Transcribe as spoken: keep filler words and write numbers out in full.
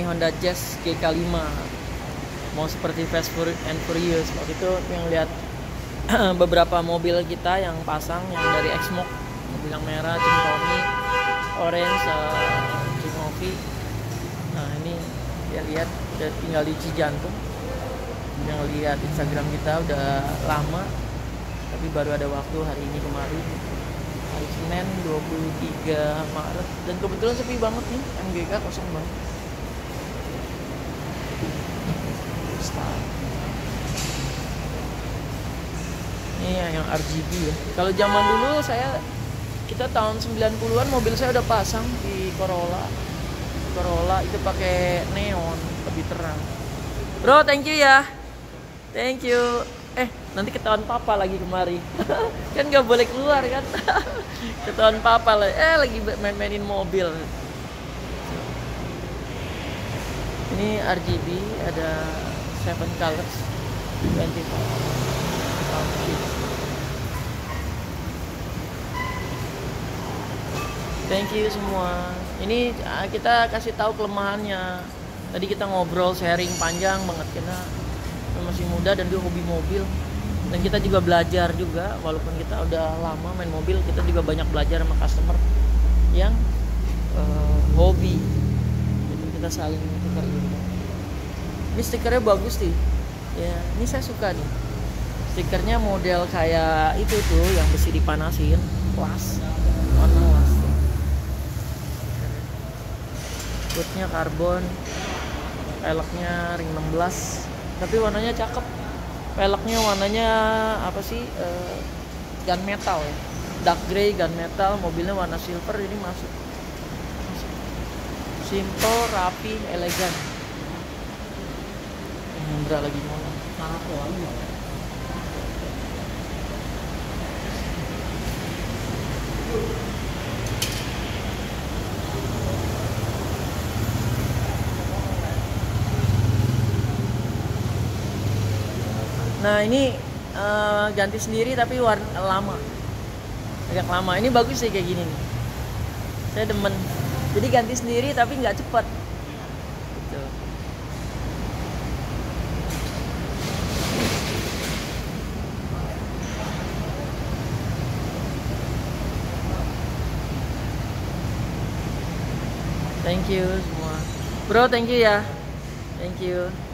Honda Jazz G K lima. Mau seperti Fast and Furious. Waktu itu yang lihat beberapa mobil kita yang pasang yang dari Exmok, mobil yang merah, Cintomi, orange, uh, Cimovi. Nah ini ya lihat udah tinggal di Cijantung. Yang lihat Instagram kita udah lama, tapi baru ada waktu hari ini kemarin. Hari Senin dua puluh tiga Maret, dan kebetulan sepi banget nih, M G K kosong banget. Ini ya, yang R G B ya. Kalau zaman dulu saya kita tahun sembilan puluhan mobil saya udah pasang di Corolla. Corolla itu pakai neon lebih terang. Bro, thank you ya. Thank you. Eh, nanti ketahuan papa lagi kemari. Kan nggak boleh keluar kan. Ketahuan papa lagi. Eh, lagi main-mainin mobil. Ini R G B, ada seven colors, twenty-four. Thank you semua. Ini kita kasih tahu kelemahannya. Tadi kita ngobrol sharing panjang banget karena masih muda dan dia hobi mobil. Dan kita juga belajar juga, walaupun kita udah lama main mobil, kita juga banyak belajar sama customer yang uh, hobi. Jadi kita saling tukar ilmu. Ini stikernya bagus sih. Ya, ini saya suka nih. Stikernya model kayak itu tuh yang besi dipanasin, las, warna las. Bootnya karbon, peleknya ring enam belas, tapi warnanya cakep. Peleknya warnanya apa sih? Uh, gunmetal ya, dark grey gunmetal. Mobilnya warna silver, ini masuk. Simple, rapi, elegan. Hendra lagi ngomong. Nah ini uh, ganti sendiri tapi warna lama, agak lama. Ini bagus sih kayak gini nih, saya demen. Jadi ganti sendiri tapi nggak cepet gitu. Thank you semua bro, thank you ya, thank you.